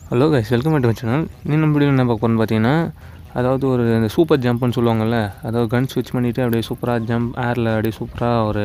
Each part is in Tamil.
Hello guys, welcome back to my channel. இன்னும் வீடியோ என்ன பார்க்க போகிறோன்னு பார்த்தீங்கன்னா, அதாவது ஒரு இந்த சூப்பர் ஜம்ப்னு சொல்லுவாங்கள்ல, அதாவது கன் ஸ்விட்ச் பண்ணிவிட்டு அப்படியே சூப்பராக ஜம்ப் ஏரில் அப்படியே சூப்பராக ஒரு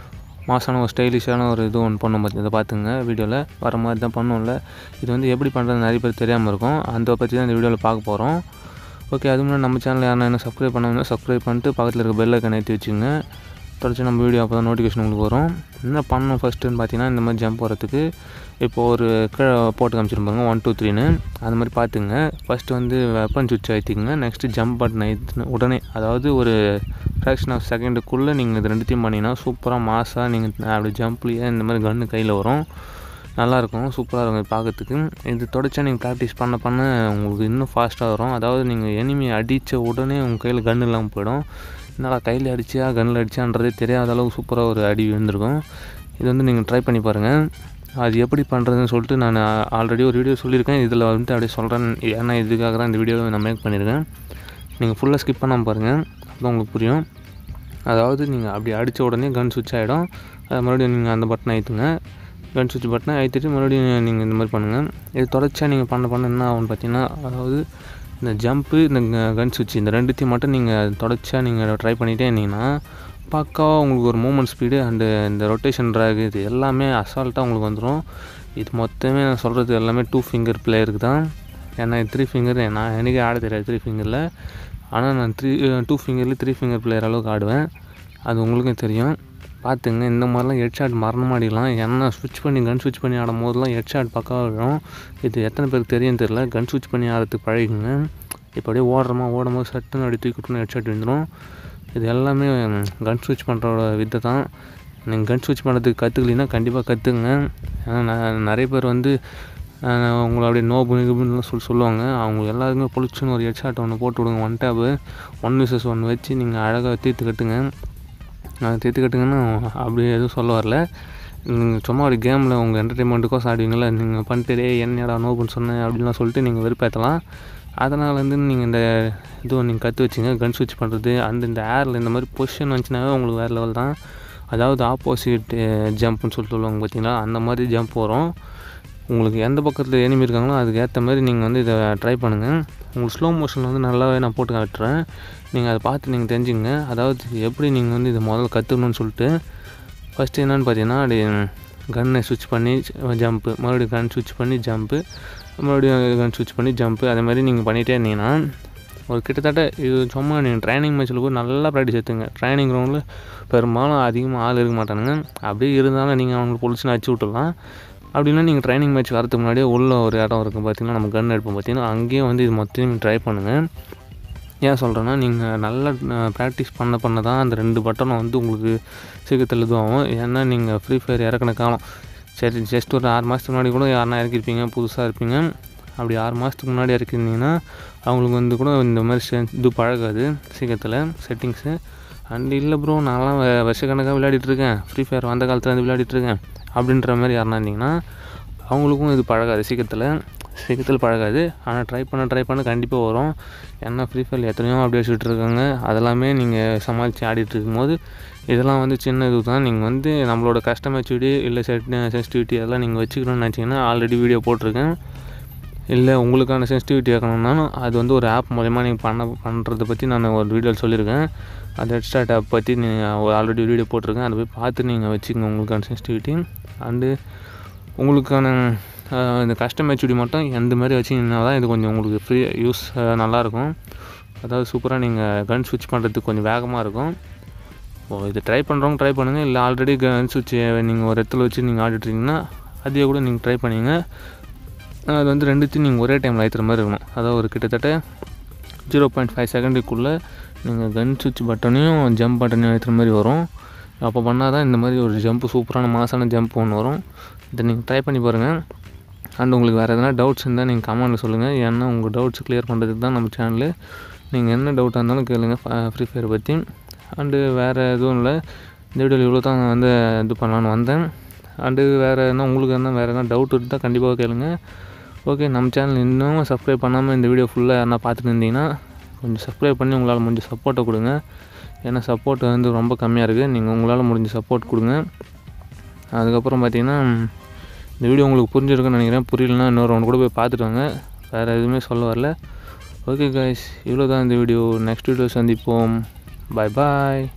மாசான ஒரு ஸ்டைலிஷான ஒரு இது ஒன்று பண்ணோம். இதை பார்த்துங்க, வீடியோவில் வர மாதிரி தான் பண்ணோம்ல. இது வந்து எப்படி பண்ணுறது நிறைய பேர் தெரியாமல் இருக்கும். அதை பற்றி தான் இந்த வீடியோவில் பார்க்க போகிறோம். ஓகே, அது முன்னாடி நம்ம சேனல் யாரும் என்ன சப்ஸ்கிரைப் பண்ணாங்கன்னா சப்ஸ்கிரைப் பண்ணிட்டு பக்கத்தில் இருக்க பெல் ஐக்கானை ஏற்றி வச்சுங்க. தொடர்ச்சி நம்ம வீடியோ அப்போ தான் நோட்டிஃபிகேஷன் உங்களுக்கு வரும். என்ன பண்ணணும் ஃபஸ்ட்டுன்னு பார்த்தீங்கன்னா, இந்த மாதிரி ஜம்ப் வரத்துக்கு இப்போது ஒரு கீழே போட்டு காமிச்சிருப்பாங்க 1 2 3ன்னு அது மாதிரி பார்த்துங்க. ஃபஸ்ட்டு வந்து வெப்பன் சுவிட்ச் அழுத்திங்க. நெக்ஸ்ட்டு ஜம்ப் பட்டன் அழுத்தின உடனே, அதாவது ஒரு ஃப்ராக்ஷன் ஆஃப் செகண்டுக்குள்ளே நீங்கள் இது ரெண்டுத்தையும் பண்ணிங்கன்னா சூப்பராக மாசாக நீங்கள் அப்படி ஜம்ப்லேயே இந்த மாதிரி கன்று கையில் வரும். நல்லாயிருக்கும், சூப்பராக இருக்கும் பார்க்கறதுக்கு. இது தொடச்சா நீங்கள் ப்ராக்டிஸ் பண்ண பண்ண உங்களுக்கு இன்னும் ஃபாஸ்ட்டாக வரும். அதாவது நீங்கள் எனிமி அடித்த உடனே உங்கள் கையில் கன்று இல்லாமல் போயிடும். என்னடா கையில் அடிச்சியா கன்னில் அடிச்சான்றதே தெரியாத அளவுக்கு சூப்பராக ஒரு அடி விழுந்திருக்கும். இது வந்து நீங்கள் ட்ரை பண்ணி பாருங்கள். அது எப்படி பண்ணுறதுன்னு சொல்லிட்டு நான் ஆல்ரெடி ஒரு வீடியோ சொல்லியிருக்கேன். இதில் வந்துட்டு அப்படியே சொல்கிறேன். ஏன்னா இதுக்காக தான் இந்த வீடியோவை நான் மேக் பண்ணியிருக்கேன். நீங்கள் ஃபுல்லாக ஸ்கிப் பண்ணாமல் பாருங்கள், அப்போ உங்களுக்கு புரியும். அதாவது நீங்கள் அப்படி அடித்த உடனே கன் ஸ்விட்ச் ஆகிடும். அது மறுபடியும் நீங்கள் அந்த பட்டனை அழுத்துங்க. கன் ஸ்விட்ச் பட்டனை அழுத்திட்டு மறுபடியும் நீங்கள் இந்த மாதிரி பண்ணுங்கள். இது தொடர்ச்சியாக நீங்கள் பண்ண என்ன ஆகும்னு பார்த்தீங்கன்னா, அதாவது இந்த ஜம்ப்பு இந்த கன் ஸ்விட்ச் இந்த ரெண்டுத்தையும் மட்டும் நீங்கள் தொடர்ச்சியாக நீங்கள் ட்ரை பண்ணிகிட்டே இருந்தீங்கன்னா பக்காவாக உங்களுக்கு ஒரு மூமெண்ட் ஸ்பீடு அண்டு இந்த ரொட்டேஷன் ட்ராக் இது எல்லாமே அசால்ட்டாக உங்களுக்கு வந்துடும். இது மொத்தமே நான் சொல்கிறது எல்லாமே 2 ஃபிங்கர் பிளேயருக்கு தான். ஏன்னா 3 ஃபிங்கர் நான் எனக்கே ஆட தெரியாது 3 ஃபிங்கரில். ஆனால் நான் 2 ஃபிங்கரில் 3 ஃபிங்கர் பிளேயர் அளவுக்கு ஆடுவேன். அது உங்களுக்கும் தெரியும். பார்த்துங்க, இந்த மாதிரிலாம் ஹெட் ஷாட் மரணமாக அடிக்கலாம். ஏன்னா ஸ்விட்ச் பண்ணி கன் ஸ்விட்ச் பண்ணி ஆடும் போதெல்லாம் ஹெட் ஷாட் பக்காவாக விடும். இது எத்தனை பேருக்கு தெரியும் தெரியல. கன் ஸ்விட்ச் பண்ணி ஆடுறதுக்கு பழகுங்க. இப்போ அப்படியே ஓடும்போது சட்டுன்னு அப்படி தூக்கிட்டுன்னு ஹெட் ஷாட் விழுந்துடும். இது எல்லாமே கன் ஸ்விட்ச் பண்ணுறோட வித்தை தான். நீங்கள் கன் ஸ்விட்ச் பண்ணுறதுக்கு கற்றுக்கலின்னா கண்டிப்பாக கற்றுக்குங்க. ஏன்னா நிறைய பேர் வந்து உங்களை அப்படியே நோபுன்னு சொல்லுவாங்க. அவங்க எல்லாருக்குமே பொழிச்சுன்னு ஒரு ஹெட் ஷாட் ஒன்று போட்டு விடுங்க. 1 டேப்பு 1 vs 1 வச்சு நீங்கள் அழகாக தீர்த்து கட்டுங்கன்னா அப்படி எதுவும் சொல்ல வரல. நீங்கள் சும்மா ஒரு கேமில் உங்கள் என்டர்டெயின்மெண்ட்டுக்கோசம் ஆடுவீங்களா, நீங்கள் பண்ணிட்டு என்னடா நோபுன்னு சொன்னேன் அப்படின்லாம் சொல்லிட்டு நீங்கள் வெறுப்பேற்றலாம். அதனால் வந்து நீங்கள் இந்த இதுவும் நீங்கள் கற்று வச்சுங்க. கன் ஸ்விட்ச் பண்ணுறது இந்த ஏரில் இந்த மாதிரி பொசிஷன் வந்துச்சுனாவே உங்களுக்கு வேறு லெவல் தான். அதாவது ஆப்போசிட் ஜம்ப்னு சொல்லுவாங்க பார்த்தீங்களா, அந்த மாதிரி ஜம்ப் வரும். உங்களுக்கு எந்த பக்கத்தில் எனிமி இருக்காங்களோ அதுக்கு ஏற்ற மாதிரி நீங்கள் வந்து இதை ட்ரை பண்ணுங்கள். உங்களுக்கு ஸ்லோ மோஷனில் வந்து நல்லாவே நான் போட்டு காட்டுறேன். நீங்கள் அதை பார்த்து நீங்கள் தெரிஞ்சுங்க. அதாவது எப்படி நீங்கள் வந்து இதை முதல்ல கற்றுக்கணும்னு சொல்லிட்டு ஃபஸ்ட்டு என்னென்னு பார்த்தீங்கன்னா, அப்படி கன்னை ஸ்விட்ச் பண்ணி ஜம்ப்பு, மறுபடியும் கன் ஸ்விட்ச் பண்ணி ஜம்ப்பு, மறுபடியும் கன் ஸ்விட்ச் பண்ணி ஜம்ப்பு, அதே மாதிரி நீங்கள் பண்ணிகிட்டே இருந்தீங்கன்னா ஒரு கிட்டத்தட்ட இது சும்மா நீங்கள் ட்ரைனிங் மேட்ச்சில் கூட நல்லா ப்ராக்டிஸ் எடுத்துங்க. ட்ரைனிங் கிரவுண்டில் பெரும்பாலும் அதிகமாக ஆள் இருக்க மாட்டானுங்க. அப்படியே இருந்தாலும் நீங்கள் அவங்களுக்கு பொலிச்சுன்னு அடிச்சு விட்டுடலாம். அப்படின்னா நீங்கள் ட்ரைனிங் மேட்ச் வரதுக்கு முன்னாடியே உள்ள ஒரு இடம் இருக்கும் பார்த்தீங்கன்னா, நம்ம கன் எடுப்போம் பார்த்தீங்கன்னா, அங்கேயும் வந்து இது மொத்தம் ட்ரை பண்ணுங்கள். ஏன் சொல்கிறேன்னா, நீங்கள் நல்லா ப்ராக்டிஸ் பண்ண தான் அந்த 2 பட்டனும் வந்து உங்களுக்கு சீக்கிரத்தில் இதுவாகும். ஏன்னா நீங்கள் ஃப்ரீ ஃபயர் இறக்குன காலம் சரி ஜஸ்ட் ஒரு 6 மாதத்துக்கு முன்னாடி கூட யாருனா இறக்கிருப்பீங்க, புதுசாக இருப்பீங்க. அப்படி 6 மாதத்துக்கு முன்னாடி இறக்கிருந்தீங்கன்னா அவங்களுக்கு வந்து கூட இந்த மாதிரி இது பழகாது சீக்கிரத்தில் செட்டிங்ஸு. அண்ட் இல்லை ப்ரோ நான்லாம் வருஷக்கணக்காக விளையாடிட்டுருக்கேன், ஃப்ரீ ஃபயர் வந்த காலத்தில் வந்து விளையாடிட்டுருக்கேன் அப்படின்ற மாதிரி யாருனா இருந்தீங்கன்னா அவங்களுக்கும் இது பழகாது, சீக்கிரத்தில் பழகாது. ஆனால் ட்ரை பண்ண கண்டிப்பாக வரும். ஏன்னா ஃப்ரீ ஃபயர் எத்தனையோ அப்டேட்ஸ் விட்டுருக்காங்க. அதெல்லாமே நீங்கள் சமாளித்து ஆடிட்டு இருக்கும்போது இதெல்லாம் வந்து சின்ன இது தான். நீங்கள் வந்து நம்மளோட கஸ்டமைச்சுடி இல்லை சென்சிட்டிவிட்டி அதெல்லாம் நீங்கள் வச்சுக்கணும்னு நினச்சிங்கன்னா ஆல்ரெடி வீடியோ போட்டிருக்கேன். இல்லை உங்களுக்கான சென்சிட்டிவிட்டி ஆக்கணும்னாலும் அது வந்து ஒரு ஆப் மூலமா நீங்கள் பண்ணுறதை பற்றி நான் ஒரு வீடியோவில் சொல்லியிருக்கேன். அந்த ஹெட்ஸ்டார்ட் ஆப் பற்றி நீங்கள் ஆல்ரெடி வீடியோ போட்டிருக்கேன். அதை போய் பார்த்து நீங்கள் வச்சுக்கோங்க உங்களுக்கான சென்சிட்டிவிட்டி. அண்டு உங்களுக்கான இந்த கஸ்டமைச்சுடி மட்டும் எந்த மாதிரி வச்சிங்கன்னா தான் இது கொஞ்சம் உங்களுக்கு ஃப்ரீ யூஸ் நல்லாயிருக்கும். அதாவது சூப்பராக நீங்கள் கன் ஸ்விட்ச் பண்ணுறதுக்கு கொஞ்சம் வேகமாக இருக்கும். இது ட்ரை பண்ணுறவங்க ட்ரை பண்ணுங்கள். இல்லை ஆல்ரெடி கன் ஸ்விட்ச் நீங்கள் ஒரு இடத்துல வச்சு நீங்கள் ஆடிட்டுருக்கீங்கன்னா அதையே கூட நீங்கள் ட்ரை பண்ணிங்க. அது வந்து ரெண்டுத்தையும் நீங்கள் ஒரே டைமில் அழுத்துற மாதிரி இருக்கணும். அதாவது ஒரு கிட்டத்தட்ட 0.5 செகண்டுக்குள்ளே நீங்கள் கன் ஸ்விட்ச் பட்டனையும் ஜம்ப் பட்டனையும் அழுத்துற மாதிரி வரும். அப்போ பண்ணால் தான் இந்த மாதிரி ஒரு ஜம்ப்பு சூப்பரான மாசான ஜம்ப் ஒன்று வரும். இதை நீங்கள் ட்ரை பண்ணி பாருங்கள். அண்ட் உங்களுக்கு வேறு எதனா டவுட்ஸ் இருந்தால் நீங்கள் கமெண்ட்டில் சொல்லுங்கள். ஏன்னா உங்கள் டவுட்ஸ் கிளியர் பண்ணுறதுக்கு தான் நம்ம சேனலு. நீங்கள் என்ன டவுட்டாக இருந்தாலும் கேளுங்க ஃப்ரீ ஃபயர் பற்றி. அண்டு வேறு எதுவும் இல்லை, இந்த வீடியோவில் இவ்வளோ தான் வந்து இது பண்ணலான்னு வந்தேன். அண்டு வேறு என்ன உங்களுக்கு வேறு எதனா டவுட் இருந்தால் கண்டிப்பாக கேளுங்க. ஓகே, நம்ம சேனல் இன்னும் சப்ஸ்கிரைப் பண்ணாமல் இந்த வீடியோ ஃபுல்லாக யாரா பார்த்துட்டு இருந்தீங்கன்னா கொஞ்சம் சப்ஸ்கிரைப் பண்ணி உங்களால் முடிஞ்ச சப்போர்ட்டை கொடுங்க. ஏன்னா சப்போர்ட் வந்து ரொம்ப கம்மியாக இருக்குது. நீங்கள் உங்களால் முடிஞ்ச சப்போர்ட் கொடுங்க. அதுக்கப்புறம் பார்த்திங்கன்னா இந்த வீடியோ உங்களுக்கு புரிஞ்சிருக்குன்னு நினைக்கிறேன். புரியலன்னா இன்னொரு ரவுண்ட் கூட போய் பார்த்துட்டு வாங்க. வேறு எதுவுமே சொல்ல வரல. ஓகே கைஸ், இவ்வளோ தான் இந்த வீடியோ. நெக்ஸ்ட் வீடியோ சந்திப்போம். பாய் பாய்.